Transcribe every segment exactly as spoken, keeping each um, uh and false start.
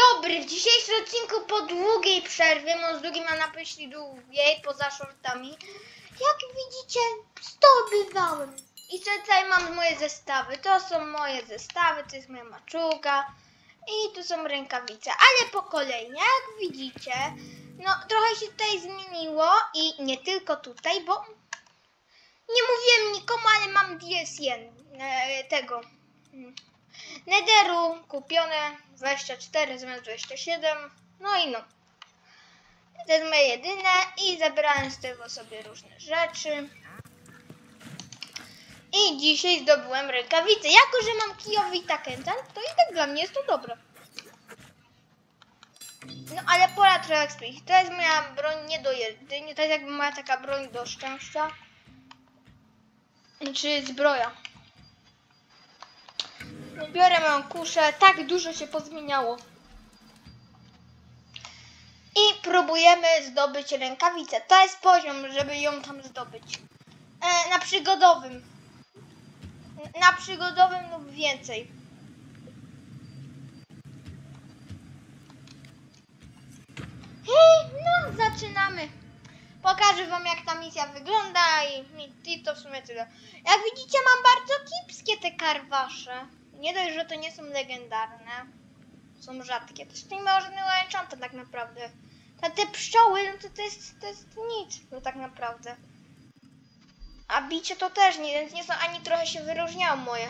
dobry, w dzisiejszym odcinku po długiej przerwie, no z długim mam na myśli długiej, poza shortami, jak widzicie, zdobywałem. I tutaj mam moje zestawy, to są moje zestawy, to jest moja maczuga i tu są rękawice, ale po kolei, jak widzicie, no trochę się tutaj zmieniło i nie tylko tutaj, bo nie mówiłem nikomu, ale mam D S N e, tego Netheru kupione dwadzieścia cztery zamiast dwadzieścia siedem, no i no. To jest moje jedyne i zebrałem z tego sobie różne rzeczy. I dzisiaj zdobyłem rękawice. Jako, że mam kijowy i takentan, to i tak dla mnie jest to dobre. No ale pora trochę eksploit. To jest moja broń nie do jedynie, to jest jakby moja taka broń do szczęścia. Czy zbroja. Biorę moją kuszę, tak dużo się pozmieniało. I próbujemy zdobyć rękawicę. To jest poziom, żeby ją tam zdobyć. E, na przygodowym. Na przygodowym lub więcej. Hej, no zaczynamy. Pokażę wam, jak ta misja wygląda i, i to w sumie tyle. Jak widzicie, mam bardzo kiepskie te karwasze. Nie dość, że to nie są legendarne. Są rzadkie. To nie ma żadnego enchanta tak naprawdę. A te pszczoły, no to, to, jest, to jest nic, no tak naprawdę. A bicie to też nie, więc nie są ani trochę się wyróżniają moje.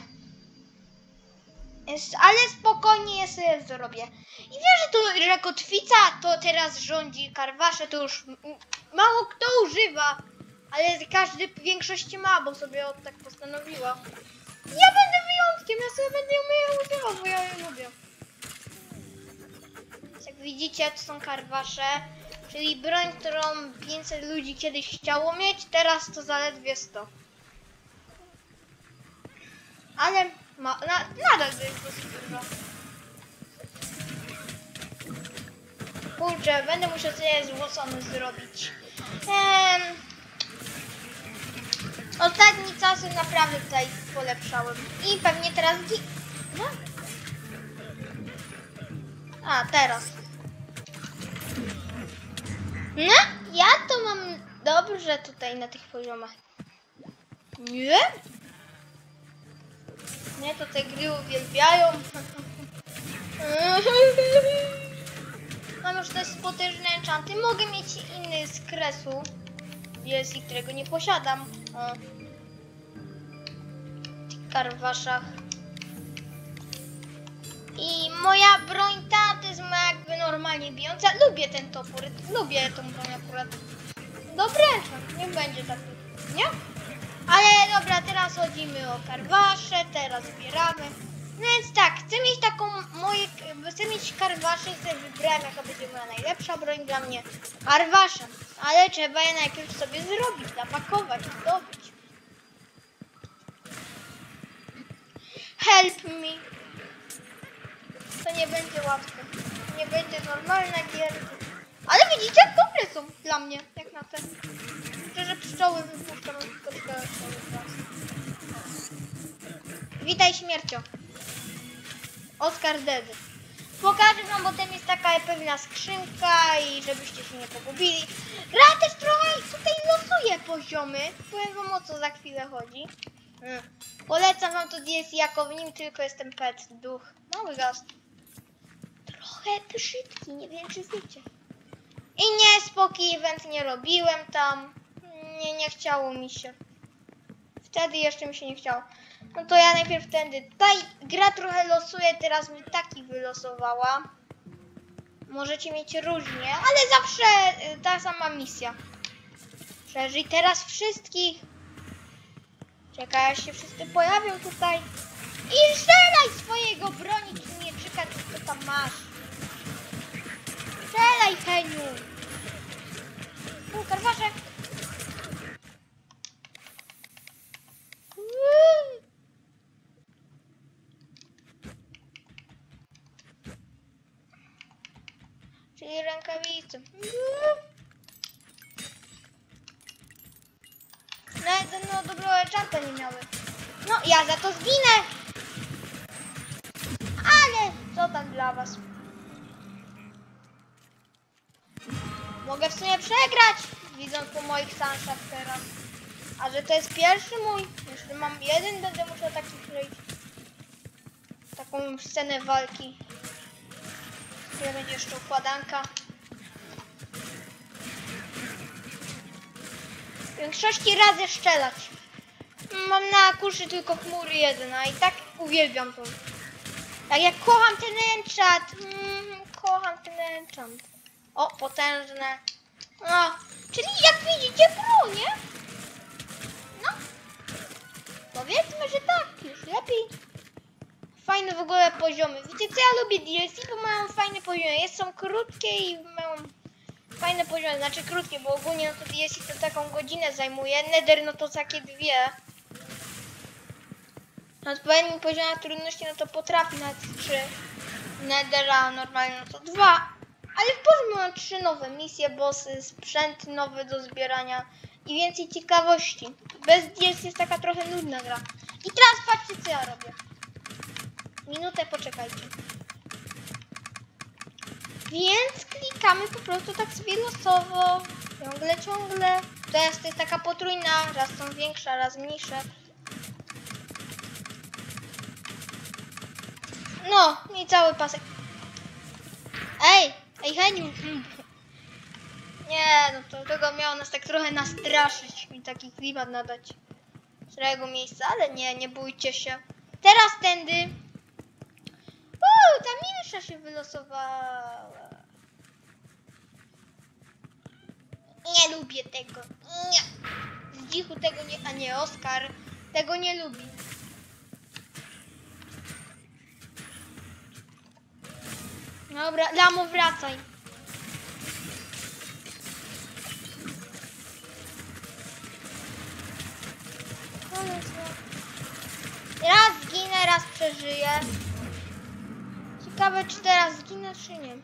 Jest, ale spokojnie je sobie zrobię. I wiem, że to, że kotwica to teraz rządzi karwasze, to już mało kto używa. Ale każdy w większości ma, bo sobie od tak postanowiła. Ja będę wyjątkiem, ja sobie będę je używał, bo ja je lubię. Jak widzicie, to są karwasze, czyli broń, którą pięćset ludzi kiedyś chciało mieć, teraz to zaledwie sto. Ale ma, na, nadal to jest dosyć dużo. Kurczę, będę musiał sobie złocony zrobić. Ehm, ostatni czasy naprawdę tutaj polepszałem. I pewnie teraz... No. A, teraz. No, ja to mam dobrze tutaj na tych poziomach. Nie? Nie, to te gry uwielbiają. Mam już też potężne enchanty. Mogę mieć inny z kresu. Jest i którego nie posiadam. O. W tych karwaszach. I moja broń ta to jest moja jakby normalnie bijąca. Lubię ten topór. Lubię tą broń akurat. Dobry enchant. Niech będzie taki. Nie? Ale dobra, teraz chodzimy o karwasze, teraz zbieramy. No więc tak, chcę mieć taką moje, chcę mieć karwasze, sobie wybrałem, jaka będzie moja najlepsza broń dla mnie. Karwasze, ale trzeba je najpierw sobie zrobić, zapakować, zdobyć. Help me. To nie będzie łatwe. Nie będzie normalna gierka. Ale widzicie, dobre są dla mnie, jak na ten. Że pszczoły wypuszczą tylko pszczoły teraz. Witaj śmiercio. Oskar Dedy. Pokażę wam, bo tam jest taka pewna skrzynka i żebyście się nie pogubili. Gra też trochę tutaj losuje poziomy. Powiem wam, o co za chwilę chodzi. Hmm. Polecam wam to D S jako w nim tylko jestem pet, duch. Mały gast. Trochę brzydki, nie wiem czy wiecie. I nie, spokój event nie robiłem tam. Nie, nie chciało mi się. Wtedy jeszcze mi się nie chciało. No to ja najpierw tędy. Tutaj gra trochę losuje, teraz mi taki wylosowała. Możecie mieć różnie, ale zawsze ta sama misja. Przeżyj teraz wszystkich. Czekaj, aż się wszyscy pojawią tutaj. I strzelaj swojego broni, czy nie czyka, czy co tam masz. Strzelaj, Heniu. U, karwasze. Czyli rękawice. Nawet no dobrego enchanta nie miały. No ja za to zginę. Ale co tam dla was? mogę w sumie przegrać, widząc po moich sansach teraz. A że to jest pierwszy mój, jeśli mam jeden, będę musiał taki przejść. Taką scenę walki. Tutaj będzie jeszcze układanka. W większości razy strzelać. Mam na kuszy tylko chmury jeden, a i tak uwielbiam to. Tak jak kocham ten enchant. Mm, kocham ten enchant. O, potężne. No, czyli jak widzicie pro, nie? No. Powiedzmy, że tak, już lepiej. Fajne w ogóle poziomy. Wiecie co, ja lubię D L C, bo mają fajne poziomy. Jest, są krótkie i mają fajne poziomy. Znaczy krótkie, bo ogólnie no to D L C to taką godzinę zajmuje. Nether no to takie dwie. Na odpowiednim poziomie trudności no to potrafi nawet trzy. Nethera normalnie no to dwa. Ale w porządku mam trzy nowe misje, bossy, sprzęt nowy do zbierania i więcej ciekawości. Bez D L C jest taka trochę nudna gra. I teraz patrzcie co ja robię. Minutę poczekajcie. Więc klikamy po prostu tak sobie losowo. Ciągle, ciągle. Teraz to jest taka potrójna, raz są większe, raz mniejsze. No i cały pasek. Ej, ej Heniu. Nie, no to tego miało nas tak trochę nastraszyć i taki klimat nadać starego miejsca, ale nie, nie bójcie się. Teraz tędy. Uuu, ta milsza się wylosowała. Nie lubię tego. Nie. Z dzichu tego nie, a nie, Oskar tego nie lubi. Dobra, Lamo, wracaj. Raz zginę, raz przeżyję. Ciekawe, czy teraz zginę, czy nie.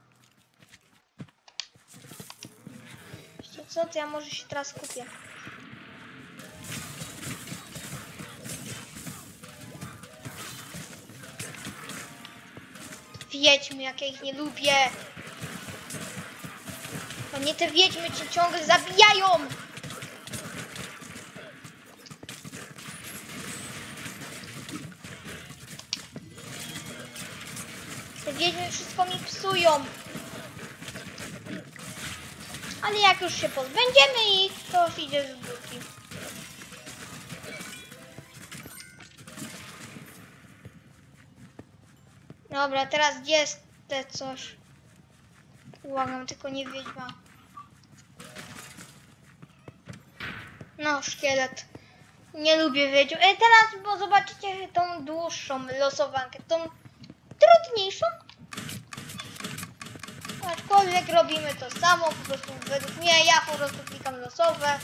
Wiecie co, to ja może się teraz kupię. Wiedźmy, jak ja ich nie lubię. To nie te wiedźmy cię ciągle zabijają. Te wiedźmy wszystko mi psują. Ale jak już się pozbędziemy ich, to idzie z buki. Dobra, teraz gdzie jest te coś? Błagam, tylko nie wiedźma. No, szkielet. Nie lubię wiedźm. E, teraz, bo zobaczycie tą dłuższą losowankę, tą trudniejszą. Aczkolwiek robimy to samo, po prostu według mnie, ja po prostu klikam losowe.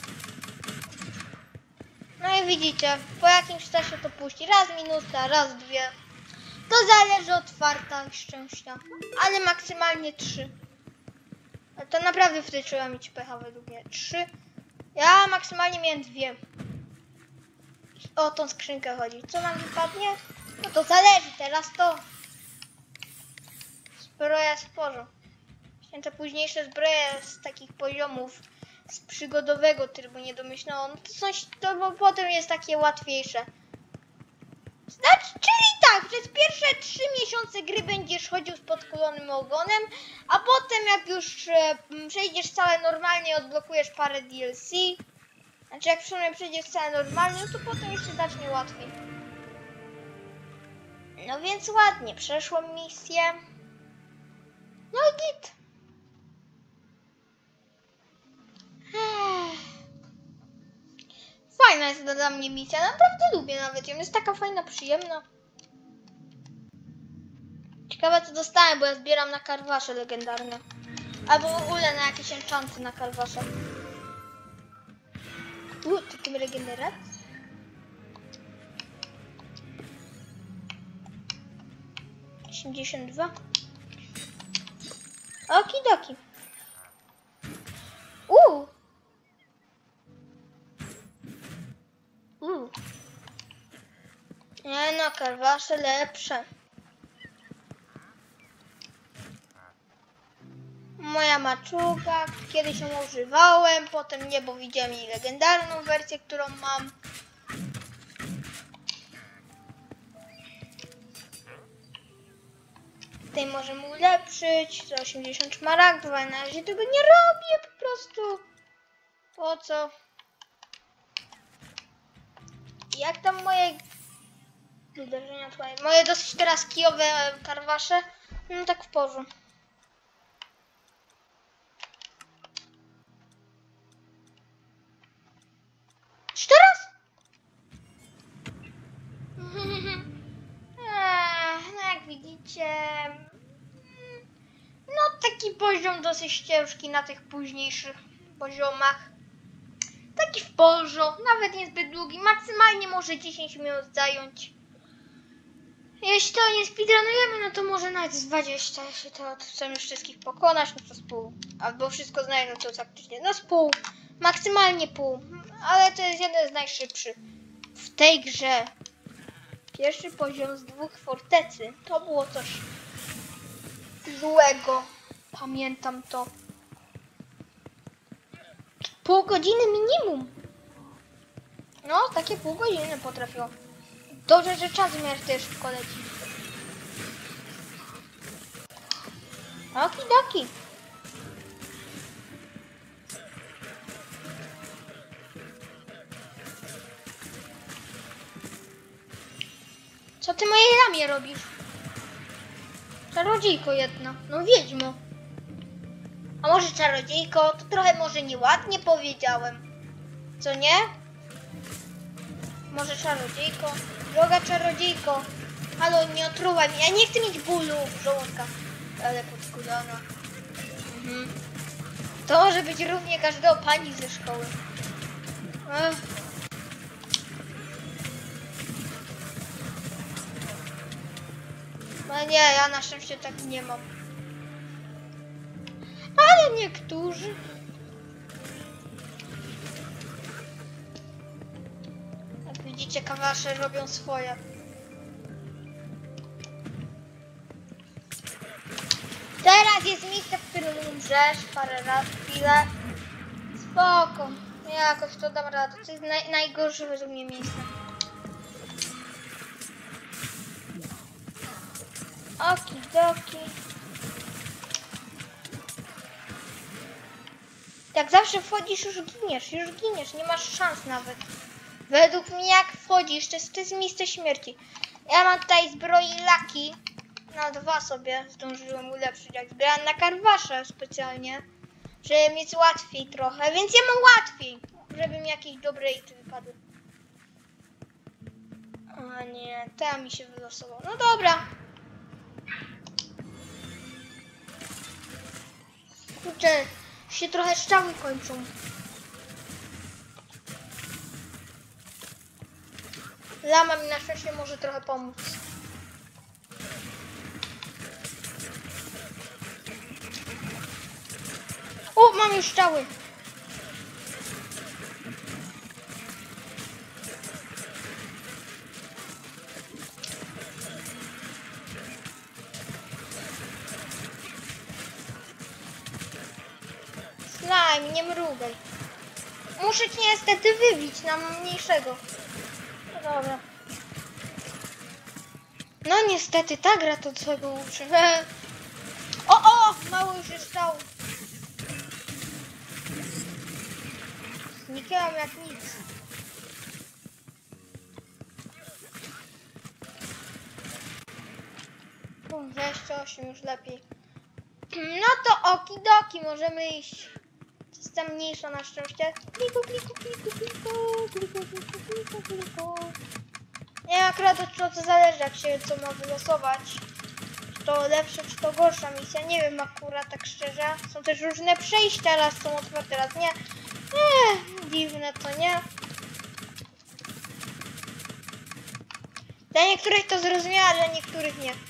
No i widzicie, po jakimś czasie to puści. Raz minuta, raz dwie. To zależy od farta i szczęścia. Ale maksymalnie trzy. To naprawdę wtedy trzeba mieć pecha według mnie. Trzy. Ja maksymalnie miałem dwie. O tą skrzynkę chodzi. Co nam wypadnie? No to zależy. Teraz to. Zbroja sporo. Te późniejsze zbroje z takich poziomów z przygodowego trybu niedomyślnego, no to są, to bo potem jest takie łatwiejsze. Znaczy, czyli tak, przez pierwsze trzy miesiące gry będziesz chodził z podkulonym ogonem, a potem jak już e, przejdziesz całe normalnie i odblokujesz parę D L C, znaczy jak w sumie przejdziesz całe normalnie, no to potem już się zacznie łatwiej. No więc ładnie, przeszłam misję. No i git. Fajna jest dla mnie misja, naprawdę lubię nawet ją, jest taka fajna, przyjemna. Ciekawe co dostałem, bo ja zbieram na karwasze legendarne. Albo w ogóle na jakieś enchanty na karwasze. Uuu, takim regeneracji. osiemdziesiąt dwa. Okidoki. Uuu. Uuu. Nie no, karwasze lepsze. Moja maczuga, kiedyś ją używałem, potem nie, bo widziałem jej legendarną wersję, którą mam. Tutaj możemy ulepszyć za osiemdziesiąt szmaragdów, ale na razie tego nie robię po prostu. Po co? Jak tam moje uderzenia tutaj? Moje dosyć teraz kijowe karwasze? No tak w porządku. Jeszcze raz? No jak widzicie, no taki poziom dosyć ciężki na tych późniejszych poziomach. Taki w porządku, nawet niezbyt długi, maksymalnie może dziesięć minut zająć. Jeśli to nie speedrunujemy, no to może nawet z dwadzieścia, jeśli to chcemy wszystkich pokonać, no to z pół. Albo wszystko znajdę, no to faktycznie, no z pół, maksymalnie pół, ale to jest jeden z najszybszych w tej grze. Pierwszy poziom z dwóch fortecy, to było coś złego, pamiętam to. Pół godziny minimum. No, takie pół godziny potrafiło. Dobrze, że czas w miarę też szybko leci. Okidoki. Co ty mojej lamie robisz? Czarodziejko jedna. No wiedźmo. A może czarodziejko? To trochę może nieładnie powiedziałem. Co nie? Może czarodziejko? Droga czarodziejko. Halo, nie otruwaj mnie. Ja nie chcę mieć bólu żołądka. Ale podskudana. Mhm. To może być równie każdego pani ze szkoły. Ech. No nie, ja na szczęście tak nie mam. Ale niektórzy. Jak widzicie, kawasze robią swoje. Teraz jest miejsce, w którym umrzesz parę razy, chwilę. Spoko. Ja jakoś to dam radę. To jest naj, najgorsze według mnie miejsce. Okidoki. Jak zawsze wchodzisz, już giniesz, już giniesz, nie masz szans nawet. Według mnie jak wchodzisz, to jest, to jest miejsce śmierci. Ja mam tutaj zbroi laki. Na dwa sobie zdążyłem ulepszyć, jak zbierałem na karwasze specjalnie. Żeby mieć łatwiej trochę, więc ja mam łatwiej. Żeby mi jakieś dobre ity wypadły. A nie, ta mi się wylosował. No dobra. Kurczę, się trochę strzały kończą. Lama mi na szczęście może trochę pomóc. O, mam już strzały. Slime, nie mrugaj. Muszę cię niestety wybić na mniejszego. No dobra. No niestety, ta gra to czego uczy. O, o! Mało już jest stał. Zniknęłam jak nic. dwadzieścia osiem już lepiej. No to okidoki, możemy iść. Jestem mniejsza na szczęście. Kliku, kliku, kliku, kliku, kliku, kliku, kliku, kliku. Nie, akurat od czego to zależy, jak się co ma wylosować. Czy to lepsza, czy to gorsza misja. Nie wiem akurat, tak szczerze. Są też różne przejścia, raz są otwarte, raz nie. Eee, dziwne to, nie? Dla niektórych to zrozumiałe, dla niektórych nie.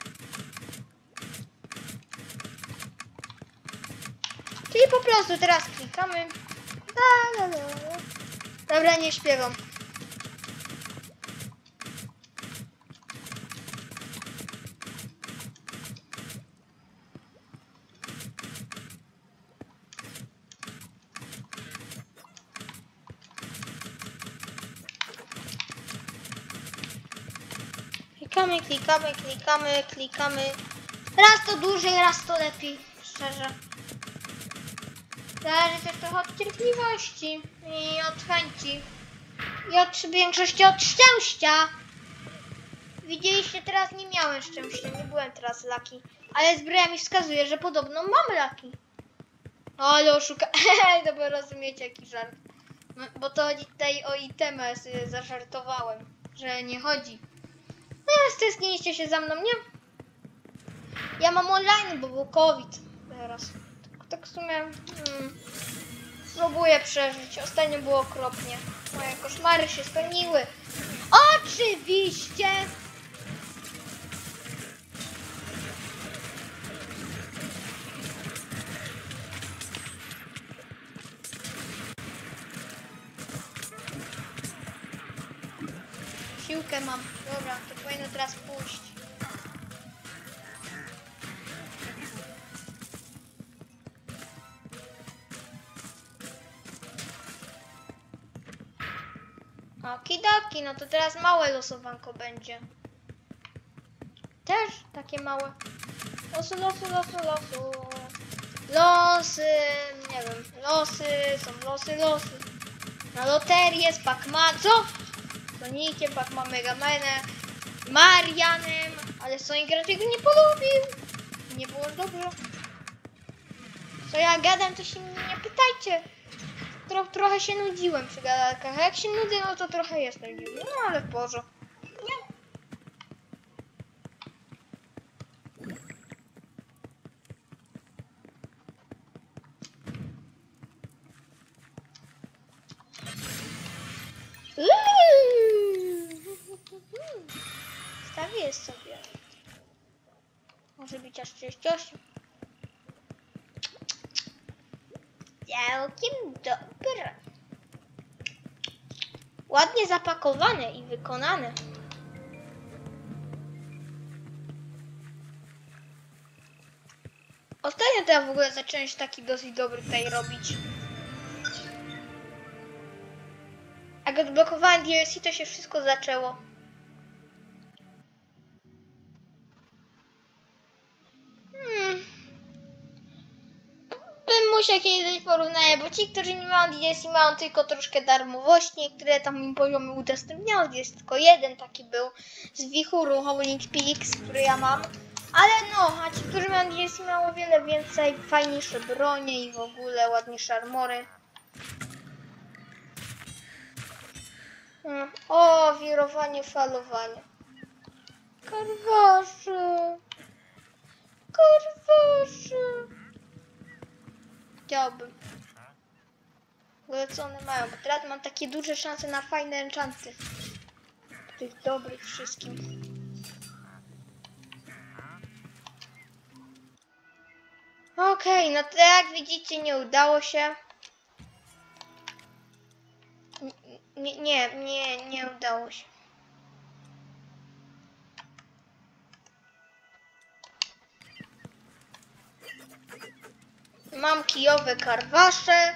Czyli po prostu teraz klikamy. La, la, la. Dobra, nie śpiewam. Klikamy, klikamy, klikamy, klikamy. Raz to dłużej, raz to lepiej, szczerze. Zależy też trochę od cierpliwości i od chęci. I od większości od szczęścia. Widzieliście, teraz nie miałem szczęścia, nie byłem teraz lucky. Ale zbroja mi wskazuje, że podobno mam lucky. Ale oszuka... Dobra, rozumiecie jaki żart. No, bo to chodzi tutaj o itemy, ja sobie zażartowałem, że nie chodzi. No, stęskniliście się za mną, nie? Ja mam online, bo był COVID teraz. Tak, tak w sumie... Hmm, próbuję przeżyć. Ostatnio było okropnie. Moje koszmary się spełniły. Oczywiście! Siłkę mam. Dobra, to powinno teraz pójść. Okidoki, no to teraz małe losowanko będzie. Też takie małe. Losy, losy, losy, losy. Losy, nie wiem, losy, są losy, losy. Na loterię z Pac-Man, co? Sonikiem, Pac-Man, Megamanem, Marianem, ale Sonic raczej go nie polubił. Nie było dobrze. Co ja gadam, to się mnie nie pytajcie. Tro, trochę się nudziłem przy gadalkach, a jak się nudzę, no to trochę jestem dziwny, no ale w porządku. Nie. Stawię sobie. Może być aż trzydzieści osiem. Całkiem dobre. Ładnie zapakowane i wykonane. Ostatnio to ja w ogóle zacząłem się taki dosyć dobry tutaj robić. Jak odblokowałem D L C, to się wszystko zaczęło. Hmm. Bym musiał kiedyś porównać, bo ci, którzy nie mają D L C, mają tylko troszkę darmowości. Niektóre tam im poziomy udostępniają. Jest tylko jeden taki był z wichuru Howling Peaks, który ja mam. Ale no, a ci, którzy mają D L C, mają o wiele więcej, fajniejsze bronie i w ogóle ładniejsze armory. Hmm. O, wirowanie, falowanie. Karwasze. Karwasze. Chciałbym. W ogóle co one mają? Bo teraz mam takie duże szanse na fajne enchanty. Tych dobrych wszystkim. Okej, okay, no to jak widzicie, nie udało się. Nie, nie, nie, nie udało się. Mam kijowe karwasze.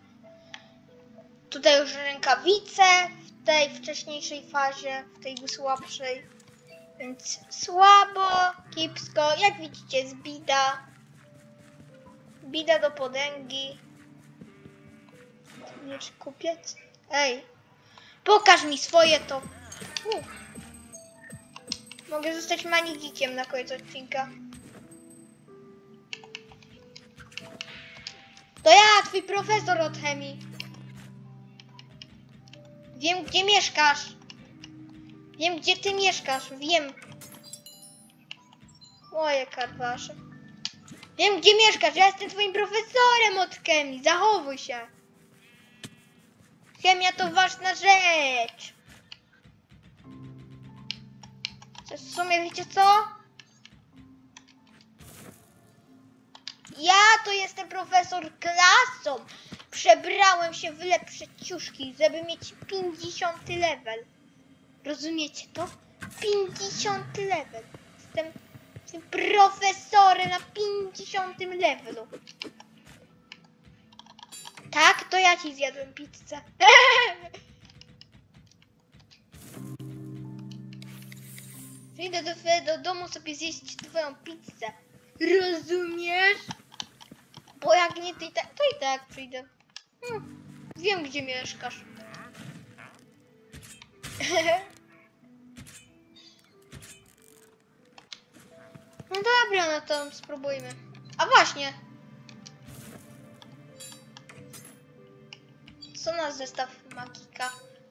Tutaj już rękawice w tej wcześniejszej fazie, w tej słabszej. Więc słabo, kiepsko. Jak widzicie, jest bida. Bida do potęgi. Nie czy kupiec? Ej, pokaż mi swoje to. Uf. Mogę zostać manigikiem na koniec odcinka. To ja, twój profesor od chemii. Wiem, gdzie mieszkasz. Wiem, gdzie ty mieszkasz. Wiem. Moje karwasze. Wiem, gdzie mieszkasz. Ja jestem twoim profesorem od chemii. Zachowuj się. Chemia to ważna rzecz. W sumie wiecie co? Ja to jestem profesor klasą. Przebrałem się w lepsze ciuszki, żeby mieć pięćdziesiąty level. Rozumiecie to? pięćdziesiąty level. Jestem, jestem profesorem na pięćdziesiątym levelu. Tak, to ja ci zjadłem pizzę. Przyjdę do twojego domu sobie zjeść twoją pizzę. Rozumiesz? Bo jak nie ty, to i tak przyjdę. Hmm, wiem, gdzie mieszkasz. No dobra, no to spróbujmy. A właśnie. Co nas zestaw magika?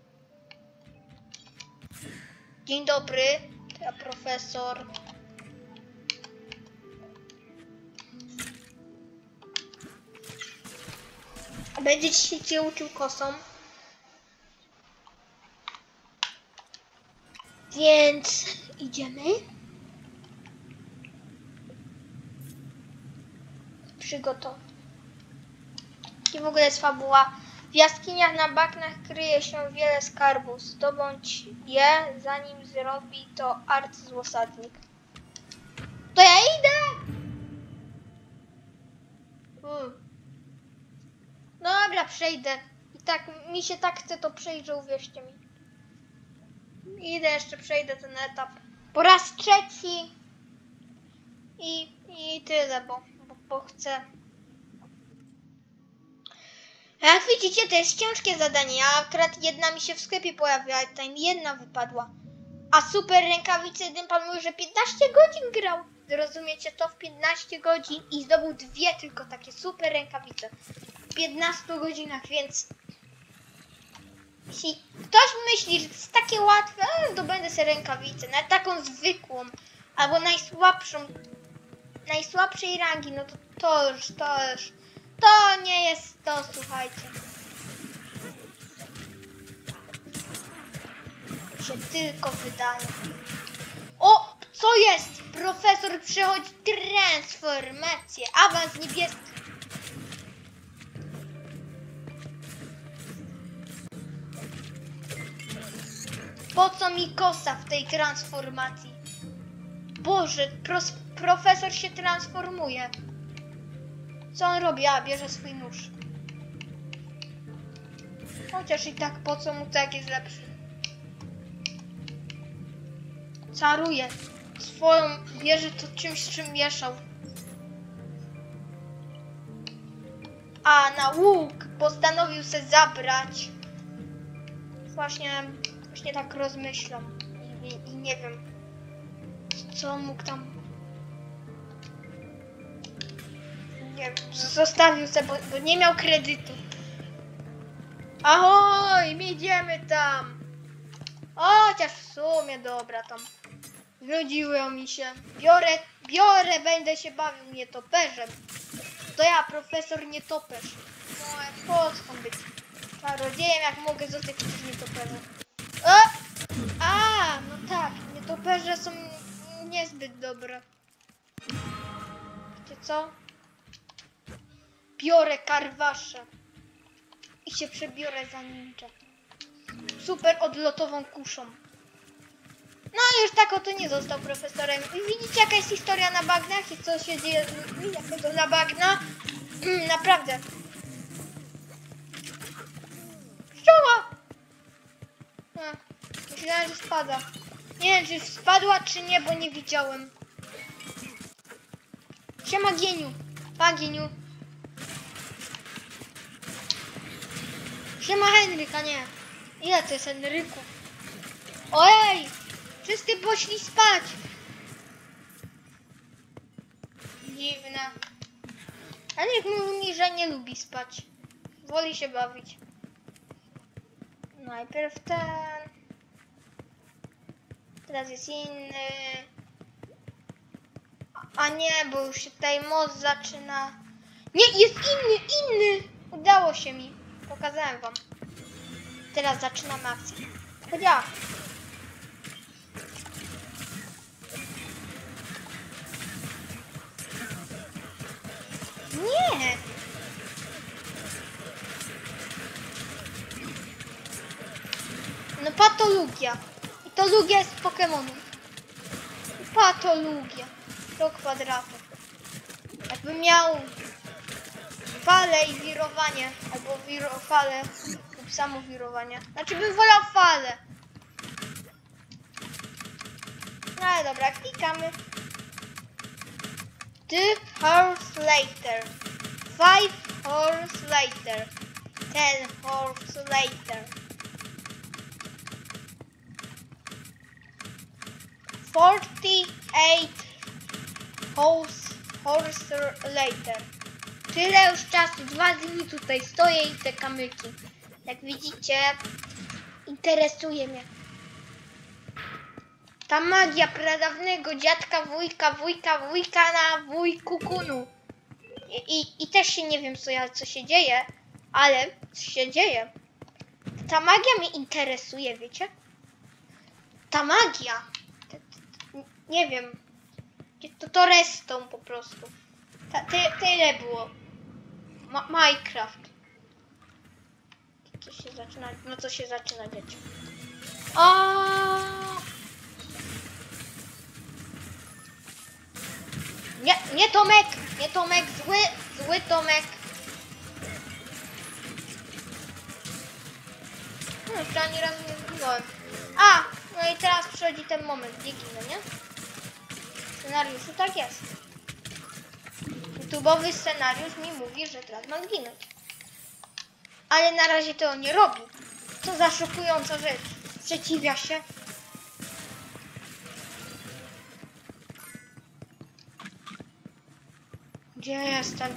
Dzień dobry, to ja profesor. A będziecie się uczył kosą? Więc idziemy. Przygotow. I w ogóle jest fabuła. W jaskiniach na bagnach kryje się wiele skarbów. Zdobądź je, zanim zrobi to arcyzłosadnik. To ja idę! Hmm. Dobra, przejdę. I tak mi się tak chce to przejść, że uwierzcie mi. Idę jeszcze, przejdę ten etap. Po raz trzeci. I, i tyle, bo, bo, bo chcę. Jak widzicie, to jest ciężkie zadanie. Ja akurat jedna mi się w sklepie pojawiła, ale tam jedna wypadła. A super rękawice, jeden pan mówił, że piętnaście godzin grał. Zrozumiecie to? W piętnaście godzin i zdobył dwie tylko takie super rękawice. W piętnastu godzinach, więc jeśli ktoś myśli, że to jest takie łatwe, to będę sobie rękawicę, nawet taką zwykłą, albo najsłabszą, najsłabszej rangi, no to to już, to już, to nie jest to, słuchajcie. Się tylko wydaje. O, co jest? Profesor przechodzi transformację, awans niebieski. Po co mi kosa w tej transformacji? Boże, pros, profesor się transformuje. Co on robi? A, bierze swój nóż. Chociaż i tak po co mu tak jest lepszy? Czaruje. Swoją bierze to czymś, z czym mieszał. A na łuk postanowił se zabrać. Właśnie, właśnie tak rozmyślam. I, i, i nie wiem, co mógł tam. Nie wiem, zostawił se, bo, bo nie miał kredytu. Ahoj, my idziemy tam. Chociaż w sumie dobra tam. Znudziło mi się. Biorę, biorę, będę się bawił nietoperzem. To ja, profesor nietoperz. No, po co być czarodziejem, jak mogę zostać nietoperzem? O! A, no tak, nietoperze są niezbyt dobre. Wiecie co? Biorę karwaszę i się przebiorę za ninja. Super odlotową kuszą. No już tak oto nie został profesorem. I widzicie, jaka jest historia na bagnach i co się dzieje z ludźmi, jak to na bagna? Mm, naprawdę. Pszczoła! A, myślałem, że spada. Nie wiem, czy spadła, czy nie, bo nie widziałem. Siema, Gieniu. Pa, Gieniu. Siema, Henryk, a nie. Ile to jest Henryku? Ojej! Wszyscy poszli spać. Dziwne. Henryk mówił mi, że nie lubi spać. Woli się bawić. Najpierw ten. Teraz jest inny. A nie, bo już się tutaj most zaczyna. Nie, jest inny, inny! Udało się mi. Pokazałem wam. Teraz zaczynamy akcję. Chodźa. Nie! No patologia. I to lugia jest Pokemonów. Patologia. Do kwadratu. Jakbym miał falę i wirowanie. Albo wiro falę lub samo wirowanie. Znaczy bym wolał falę. No ale dobra, klikamy. Two hours later. Five hours later. Ten hours later. Forty-eight hours, hours later. Tyle już czasu, dwa dni tutaj stoję i te kamyki. Jak widzicie, interesuje mnie. Ta magia pradawnego dziadka, wujka, wujka, wujka na wujku Kunu. I, i, I też się nie wiem, co, ja, co się dzieje, ale co się dzieje. Ta magia mnie interesuje, wiecie? Ta magia. T, t, nie wiem. To, to redstone po prostu. Ta, ty, tyle było. Ma, Minecraft. Co się zaczyna, no co się zaczyna dziać? O! Nie, nie Tomek, nie Tomek, zły, zły Tomek. No, jeszcze ani razu nie zginąłem. A, no i teraz przychodzi ten moment, gdzie ginę, nie? W scenariuszu tak jest. YouTube'owy scenariusz mi mówi, że teraz mam zginąć. Ale na razie to nie robi. Co za szokująca rzecz. Sprzeciwia się. Gdzie jestem?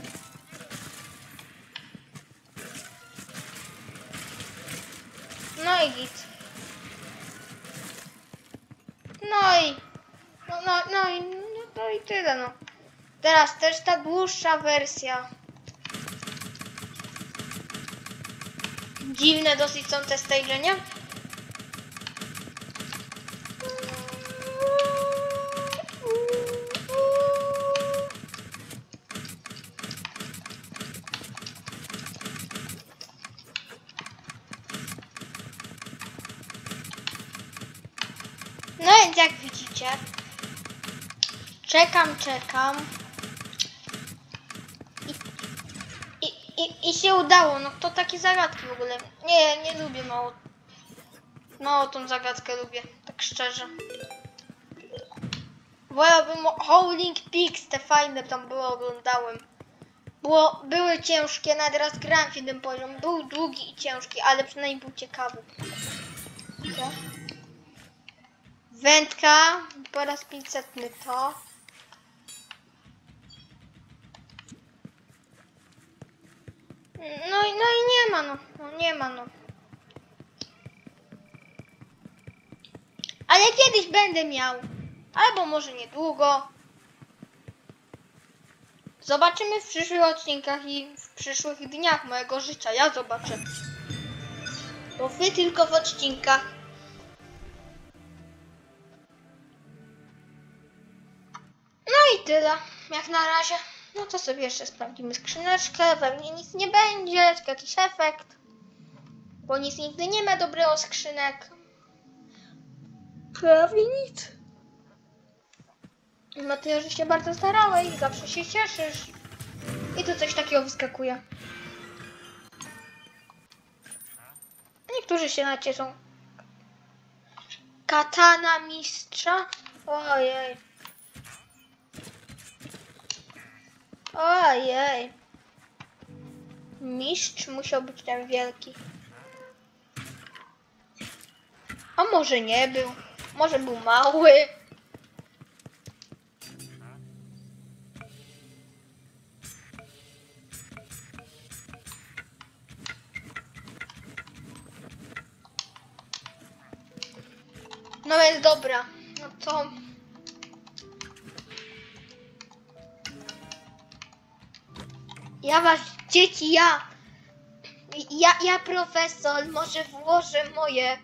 No i git. No i... No, no, no, i, no, no i tyle, no. Teraz też ta dłuższa wersja. Dziwne dosyć są te stage, nie? No więc jak widzicie, czekam, czekam i, i, i, i się udało. No to takie zagadki w ogóle. Nie, nie lubię mało. Mało tą zagadkę lubię, tak szczerze. Wolałbym Howling Peaks, te fajne tam było, oglądałem. Było, były ciężkie, nawet raz grałem w jeden poziom. Był długi i ciężki, ale przynajmniej był ciekawy. Co? Wędka, po raz pięćsetny to. No i, no i nie ma no, no nie ma no. Ale kiedyś będę miał, albo może niedługo. Zobaczymy w przyszłych odcinkach i w przyszłych dniach mojego życia, ja zobaczę. Bo wy tylko w odcinkach. No i tyle, jak na razie. No to sobie jeszcze sprawdzimy skrzyneczkę, pewnie nic nie będzie, tylko jakiś efekt. Bo nic nigdy nie ma dobrego skrzynek. Prawie nic. No ty już się bardzo starałeś, zawsze się cieszysz. I tu coś takiego wyskakuje. Niektórzy się nacieszą. Katana mistrza? Ojej. Ojej. Mistrz musiał być ten wielki. A może nie był. Może był mały. No jest dobra. No to... Ja was, dzieci, ja... Ja, ja profesor, może włożę moje...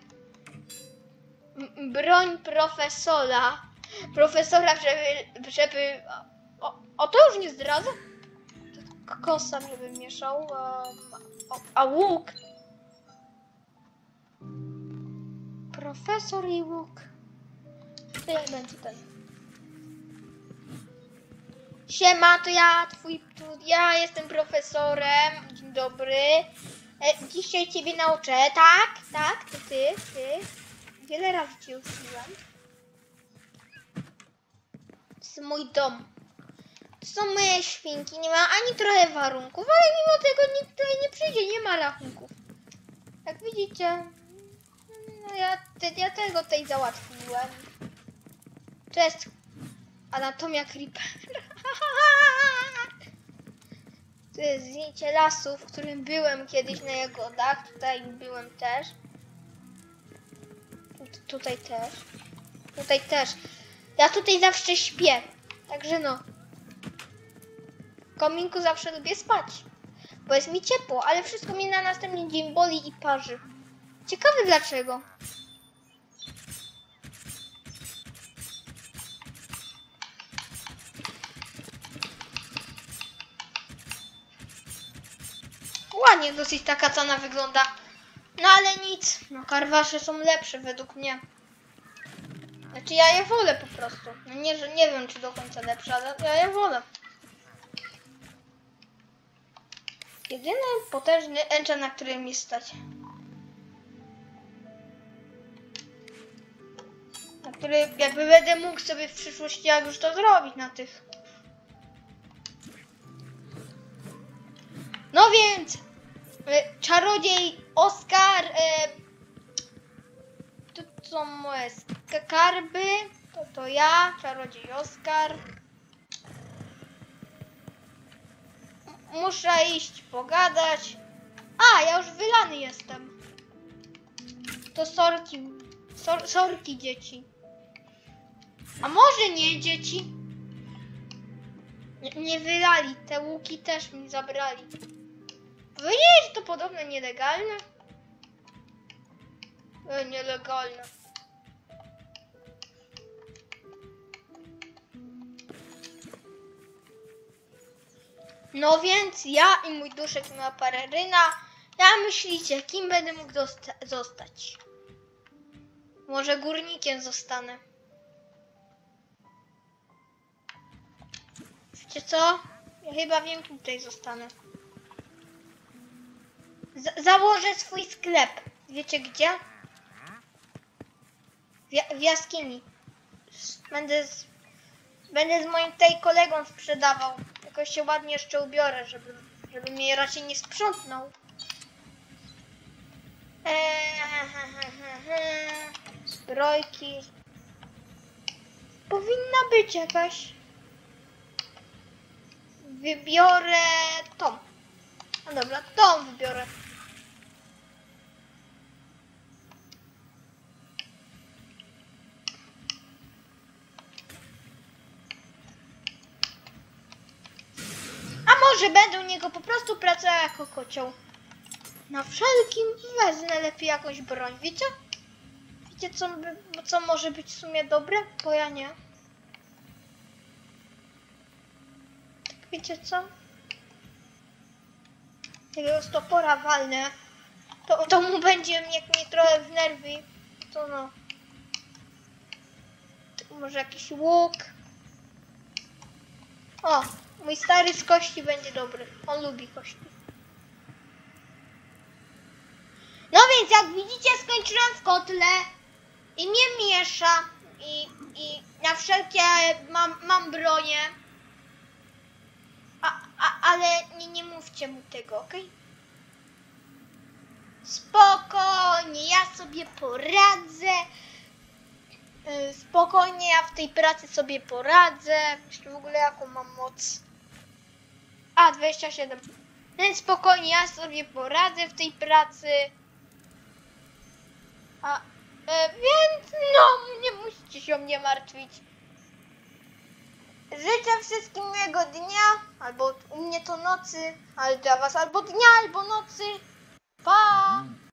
broń profesora. Profesora, żeby... żeby... O, o to już nie zdradzę? Kosa mnie wymieszał. A, a, a łuk? Profesor i łuk. To ja będę tutaj. Siema, to ja, twój, tu, ja jestem profesorem. Dzień dobry. E, dzisiaj ciebie nauczę, tak? Tak? To ty, ty. Wiele razy cię uczyłem. jest mój dom. To są moje świnki, nie ma ani trochę warunków, ale mimo tego nikt tutaj nie przyjdzie, nie ma rachunków. Jak widzicie, no ja, te, ja tego tutaj załatwiłem. To jest anatomia creepera. To jest zdjęcie lasu, w którym byłem kiedyś na jagodach. Tutaj byłem też. Tutaj też. Tutaj też. Ja tutaj zawsze śpię. Także no. W kominku zawsze lubię spać. Bo jest mi ciepło, ale wszystko mnie na następny dzień boli i parzy. Ciekawe dlaczego. Ładnie dosyć ta katana wygląda. No ale nic. No karwasze są lepsze według mnie. Znaczy ja je wolę po prostu. No nie, że nie wiem czy do końca lepsze, ale ja je wolę. Jedyny potężny enchant, na którym mi stać. Na który jakby będę mógł sobie w przyszłości jak już to zrobić na tych. No więc y, czarodziej Oskar, y, to są moje skarby, to to ja, czarodziej Oskar. M muszę iść pogadać. A, ja już wylany jestem. To sorki, sor, sorki dzieci. A może nie dzieci? Nie, nie wylali, te łuki też mi zabrali. Powiedzieli, że to podobno nielegalne? E, nielegalne. No więc ja i mój duszek i moja pereryna. Ja myślicie, kim będę mógł zostać? Może górnikiem zostanę. Wiecie co? Ja chyba wiem, kim tutaj zostanę. Z założę swój sklep. Wiecie gdzie? W, w jaskini. Będę z, będę z moim tej kolegą sprzedawał. Jakoś się ładnie jeszcze ubiorę, żeby, żeby mnie raczej nie sprzątnął. Eee, he, he, he, he. Zbrojki. Powinna być jakaś. Wybiorę tą. No dobra, tą wybiorę. A może będę u niego po prostu pracował jako kocioł. Na wszelkim wezmę lepiej jakąś broń, wiecie? Wiecie co, by, co może być w sumie dobre? Bo ja nie. Tak wiecie co? Tego stopora walnę. To, to mu będzie jak mnie trochę w nerwy. To no. To może jakiś łuk. O, mój stary z kości będzie dobry. On lubi kości. No więc jak widzicie, skończyłem w kotle i mnie miesza i, i na wszelkie mam, mam bronię. A, a, ale nie, nie mówcie mu tego, okej? Okay? Spokojnie, ja sobie poradzę. Yy, spokojnie, ja w tej pracy sobie poradzę. Jeszcze w ogóle jaką mam moc? A, dwadzieścia siedem. Więc spokojnie, ja sobie poradzę w tej pracy. A, e, więc no, nie musicie się o mnie martwić. Życzę wszystkim miłego dnia, albo u mnie to nocy, ale dla was albo dnia, albo nocy. Pa!